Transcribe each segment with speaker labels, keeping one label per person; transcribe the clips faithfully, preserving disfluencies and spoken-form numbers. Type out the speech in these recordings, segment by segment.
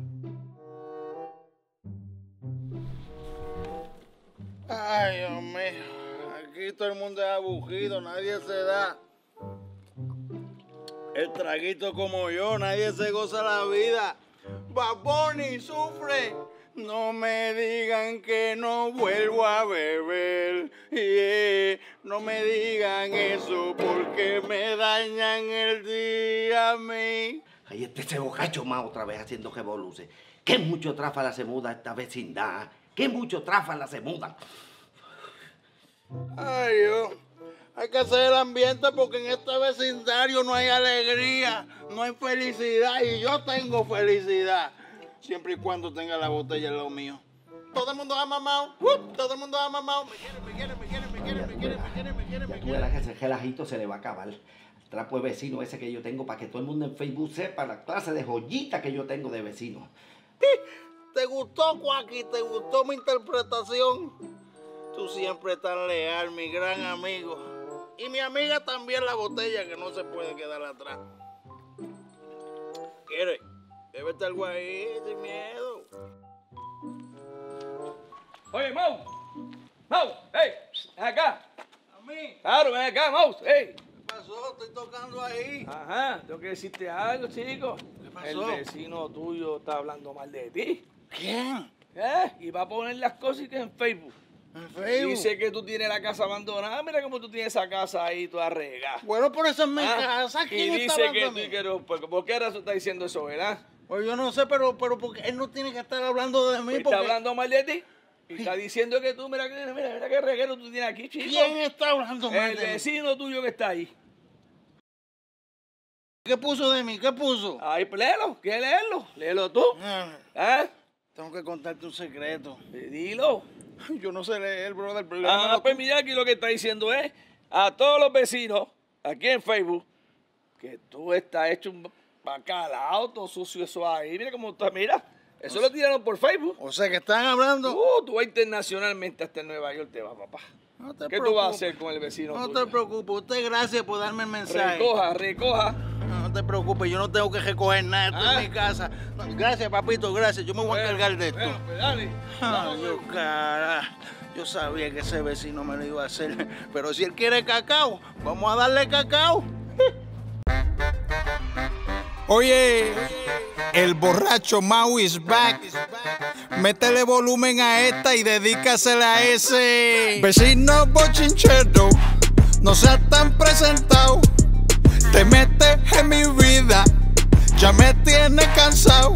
Speaker 1: Ay, Dios mío, aquí todo el mundo es aburrido, nadie se da el traguito como yo, nadie se goza la vida. Bad Bunny sufre, no me digan que no vuelvo a beber, yeah. No me digan eso porque me dañan el día a mí.
Speaker 2: Ay, este ese bocacho más otra vez haciendo revoluce. Qué mucho tráfala se muda esta vecindad. Qué mucho tráfala se muda.
Speaker 1: Ay, Dios. Hay que hacer el ambiente porque en este vecindario no hay alegría, no hay felicidad y yo tengo felicidad. Siempre y cuando tenga la botella en lo mío. Todo el mundo ha mamado, uh, todo el mundo ha mamado. Me quiere, me quiere, me quiere, me quiere, me quiere, me quiere, me quiere, me quiere.
Speaker 2: Ya tú verás que ese relajito se le va a acabar. El trapo de vecino ese que yo tengo para que todo el mundo en Facebook sepa la clase de joyita que yo tengo de vecino.
Speaker 1: ¿Te gustó, Cuaki? ¿Te gustó mi interpretación? Tú siempre tan leal, mi gran amigo. Y mi amiga también, la botella, que no se puede quedar atrás. ¿Quieres? Bébete algo ahí, sin miedo.
Speaker 3: Oye, Mau. Mau, hey, ven acá.
Speaker 1: ¿A mí?
Speaker 3: Claro, ven acá, Mau, hey.
Speaker 1: ¿Qué pasó? Estoy tocando ahí.
Speaker 3: Ajá, tengo que decirte algo, chico.
Speaker 1: ¿Qué pasó?
Speaker 3: El vecino tuyo está hablando mal de ti.
Speaker 1: ¿Quién?
Speaker 3: ¿Eh? Y va a poner las cositas en Facebook.
Speaker 1: ¿En Facebook?
Speaker 3: Dice que tú tienes la casa abandonada. Mira cómo tú tienes esa casa ahí toda regada.
Speaker 1: Bueno, por eso es mi
Speaker 3: Ah,
Speaker 1: casa.
Speaker 3: Y
Speaker 1: ¿Quién está
Speaker 3: dice
Speaker 1: hablando
Speaker 3: que
Speaker 1: de
Speaker 3: tú
Speaker 1: mí?
Speaker 3: que no- ¿por, ¿por qué razón está diciendo eso, verdad?
Speaker 1: Pues yo no sé, pero, pero porque él no tiene que estar hablando de mí.
Speaker 3: Está
Speaker 1: Porque...
Speaker 3: hablando mal de ti. Y está diciendo que tú, mira, mira, mira, mira qué reguero tú tienes aquí, chico.
Speaker 1: ¿Quién está hablando mal
Speaker 3: El
Speaker 1: de mí?
Speaker 3: vecino tuyo que está ahí.
Speaker 1: ¿Qué puso de mí? ¿Qué puso?
Speaker 3: Ay, pues léelo, ¿quieres leerlo? Léelo tú.
Speaker 1: Ah,
Speaker 3: ¿Eh?
Speaker 1: Tengo que contarte un secreto.
Speaker 3: Eh, Dilo.
Speaker 1: Yo no sé leer, brother. Pero léemelo
Speaker 3: Ah,
Speaker 1: tú.
Speaker 3: pues mira aquí lo que está diciendo es a todos los vecinos aquí en Facebook que tú estás hecho un bacalao, todo sucio eso ahí. Mira cómo está, mira. Eso lo tiraron por Facebook.
Speaker 1: O sea, que están hablando...
Speaker 3: Uh, tú vas internacionalmente hasta Nueva York, te vas, papá.
Speaker 1: No te
Speaker 3: ¿Qué tú vas a
Speaker 1: preocupes.
Speaker 3: hacer con el vecino
Speaker 1: No
Speaker 3: tuyo?
Speaker 1: te preocupes. Usted, gracias por darme el mensaje.
Speaker 3: Recoja, recoja.
Speaker 1: No, no te preocupes, yo no tengo que recoger nada. Esto
Speaker 3: Ah.
Speaker 1: es mi casa. No, gracias, papito, gracias. Yo me voy a
Speaker 3: Bueno,
Speaker 1: encargar de esto.
Speaker 3: bueno, pues dale.
Speaker 1: Ay,
Speaker 3: Vamos,
Speaker 1: Dios,
Speaker 3: pues.
Speaker 1: cara. Yo sabía que ese vecino me lo iba a hacer. Pero si él quiere cacao, vamos a darle cacao. Oye, el borracho Mau is back. Métele volumen a esta y dedícasela a ese vecino bochinchero. No seas tan presentado. Te metes en mi vida, ya me tienes cansado.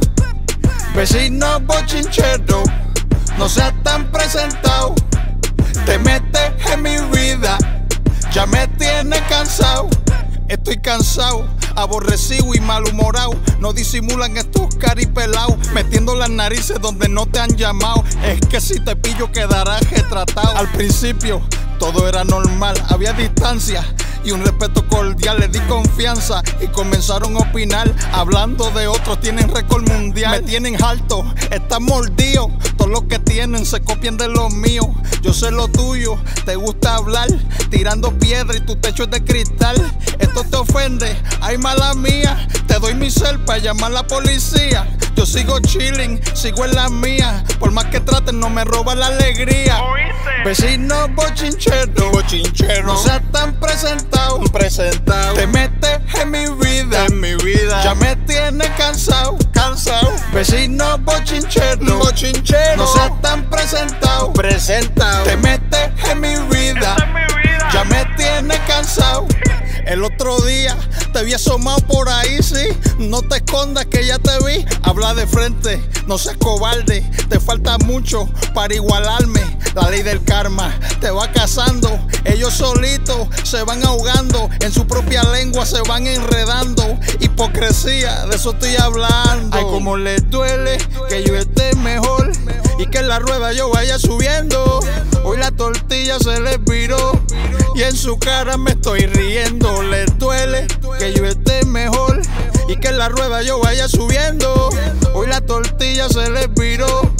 Speaker 1: Vecino bochinchero, no seas tan presentado. Te metes en mi vida, ya me tienes cansado. Estoy cansado, aborrecido y malhumorado. No disimulan estos caripelados, metiendo las narices donde no te han llamado. Es que si te pillo quedarás retratado. Al principio todo era normal, había distancia y un respeto cordial. Le di confianza y comenzaron a opinar. Hablando de otros, tienen récord mundial. Me tienen harto, están mordidos. Todos los que tienen se copian de los míos. Yo sé lo tuyo, te gusta hablar, tirando piedra y tu techo es de cristal. Esto te ofende, ay mala mía. Te doy mi cel para llamar a la policía. Yo sigo chilling, sigo en la mía. Por más que traten, no me roba la alegría. Vecino bochinchero, bochinchero, no seas tan presentado, presentado. Te metes en mi vida, en mi vida. Ya me tienes cansado, cansado. Vecino bochinchero, bochinchero, no seas tan presentado, presentado. Te metes en mi vida, en mi vida. Ya me tienes cansado. El otro día te vi asomado por ahí, sí. No te escondas que ya te vi. Habla de frente, no seas cobarde. Te falta mucho para igualarme. La ley del karma te va cazando. Ellos solitos se van ahogando. En su propia lengua se van enredando. Hipocresía, de eso estoy hablando. Ay, como les duele que yo esté mejor y que en la rueda yo vaya subiendo. Hoy la tortilla se les viró y en su cara me estoy riendo. Les duele que yo esté mejor y que en la rueda yo vaya subiendo. Hoy la tortilla se les viró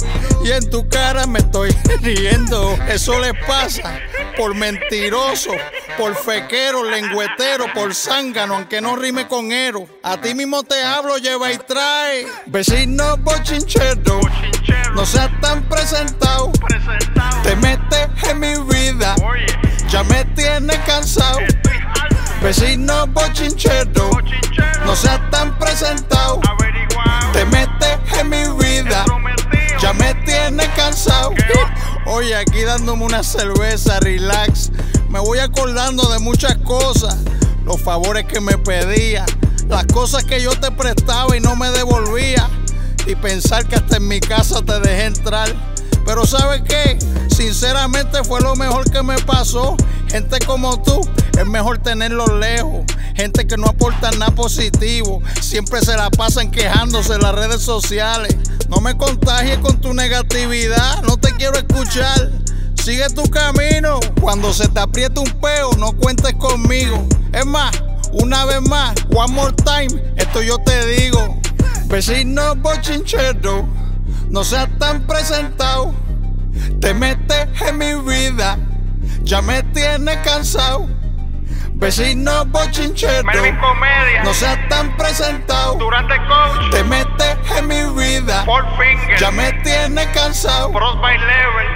Speaker 1: y en tu cara me estoy riendo. Eso les pasa por mentiroso, por fequero, lengüetero, por zángano, aunque no rime con ero. A ti mismo te hablo, lleva y trae. Vecino bochinchero, no seas tan presentado. Te metes en mi vida, ya me tienes cansado. Vecino bochinchero, no seas tan presentado. Te metes en mi vida, ya me tienes cansado. Oye, aquí dándome una cerveza, relax. Me voy acordando de muchas cosas, los favores que me pedía, las cosas que yo te prestaba y no me devolvía. Y pensar que hasta en mi casa te dejé entrar. Pero ¿sabes qué? Sinceramente fue lo mejor que me pasó. Gente como tú, es mejor tenerlos lejos. Gente que no aporta nada positivo, siempre se la pasan quejándose en las redes sociales. No me contagies con tu negatividad, no te quiero escuchar. Sigue tu camino. Cuando se te apriete un peo, no cuentes conmigo. Es más, una vez más, one more time, esto yo te digo. Vecino bochinchero, no seas tan presentado. Te metes en mi vida, ya me tienes cansado. Vecino bochinchero, no seas tan presentado.
Speaker 4: Durante coach,
Speaker 1: te metes en mi vida,
Speaker 4: Four Finger,
Speaker 1: ya me tienes cansado.
Speaker 4: Frostbite Level.